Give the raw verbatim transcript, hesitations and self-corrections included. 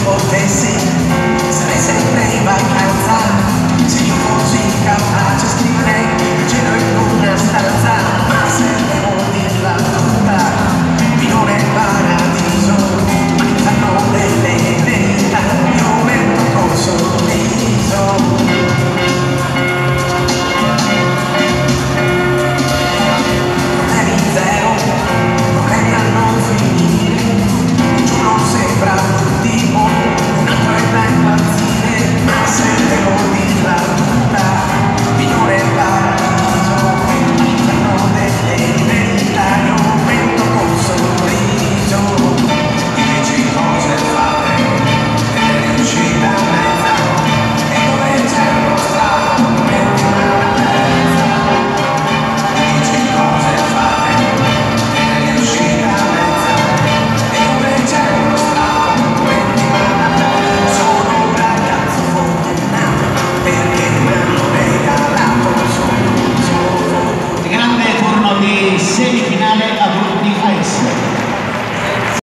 potessi, sarei sempre in vacanza. Se io fossi capace scriverei il cielo in una stanza, ma se devo dirla tutta, minore paradiso, ma che fanno delle verità, io metto col sorriso. Problemi zero, problemi a non finire, un giorno sembra l'ultimo, un altro è da impazzire, ma se devo dirla tutta, minore paradiso, ma che fanno delle verità, io metto col sorriso. Dieci cose fatte, e ne riuscite a mezza, e dove c'è uno strato, metti una terza. Dieci cose fatte, e ne riuscite a mezza, e dove c'è uno strato, metti una terza. Sono un ragazzo fortunato, perché mi hanno regalato, sono, sono fortunato. Grande turno di semifinale.